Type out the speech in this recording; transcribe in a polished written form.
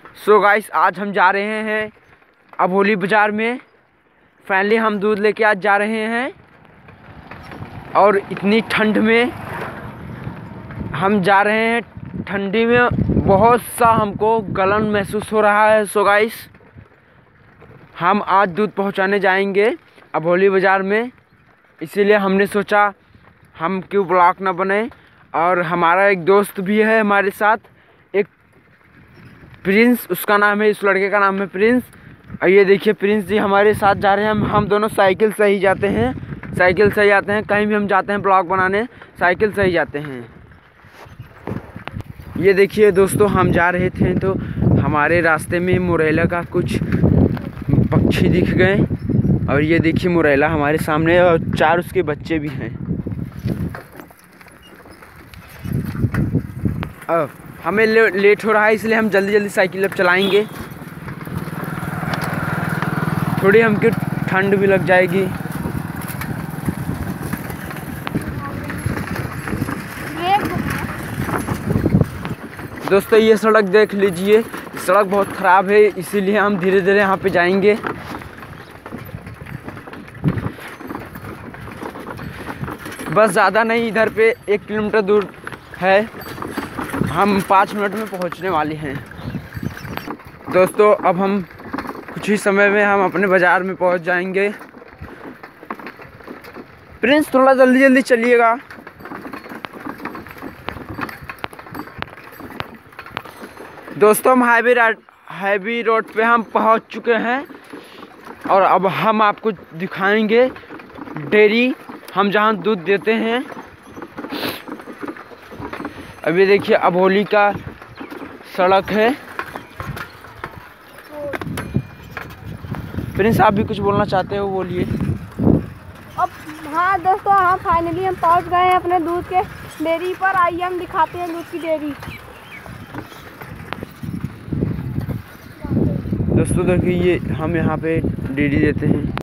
So guys, आज हम जा रहे हैं अभोली बाज़ार में। फाइनली हम दूध लेके आज जा रहे हैं और इतनी ठंड में हम जा रहे हैं। ठंडी में बहुत सा हमको गलन महसूस हो रहा है। सो गाइस, हम आज दूध पहुंचाने जाएंगे अभोली बाज़ार में, इसीलिए हमने सोचा हम क्यों ब्लॉग ना बने। और हमारा एक दोस्त भी है हमारे साथ, एक प्रिंस, उसका नाम है, इस लड़के का नाम है प्रिंस। और ये देखिए प्रिंस जी हमारे साथ जा रहे हैं। हम दोनों साइकिल से ही जाते हैं, साइकिल से ही आते हैं। कहीं भी हम जाते हैं ब्लॉग बनाने, साइकिल से ही जाते हैं। ये देखिए दोस्तों, हम जा रहे थे तो हमारे रास्ते में मुरैला का कुछ पक्षी दिख गए। और ये देखिए मुरैला हमारे सामने, और 4 उसके बच्चे भी हैं। अब हमें लेट हो रहा है, इसलिए हम जल्दी जल्दी साइकिल अब चलाएंगे। थोड़ी हमको ठंड भी लग जाएगी। दोस्तों ये सड़क देख लीजिए, सड़क बहुत ख़राब है, इसीलिए हम धीरे धीरे यहाँ पे जाएंगे। बस ज़्यादा नहीं, इधर पे 1 किलोमीटर दूर है। हम 5 मिनट में पहुँचने वाले हैं। दोस्तों अब हम कुछ ही समय में हम अपने बाज़ार में पहुँच जाएंगे। प्रिंस थोड़ा जल्दी जल्दी चलिएगा। दोस्तों हम हाईवे रोड पे हम पहुंच चुके हैं और अब हम आपको दिखाएंगे डेयरी, हम जहां दूध देते हैं। अभी देखिए अभोली का सड़क है। प्रिंस आप भी कुछ बोलना चाहते हो, बोलिए। अब हाँ दोस्तों, हाँ फाइनली हम पहुंच गए हैं अपने दूध के डेयरी पर। आइए हम दिखाते हैं दूध की डेयरी। दोस्तों देखिए, ये हम यहाँ पे डेयरी देते हैं।